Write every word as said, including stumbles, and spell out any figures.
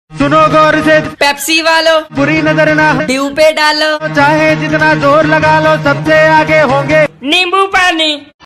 सुनो गौर से, पेप्सी वालों बुरी नजर ना ड्यू पे डालो, चाहे जितना जोर लगा लो सबसे आगे होंगे नींबू पानी।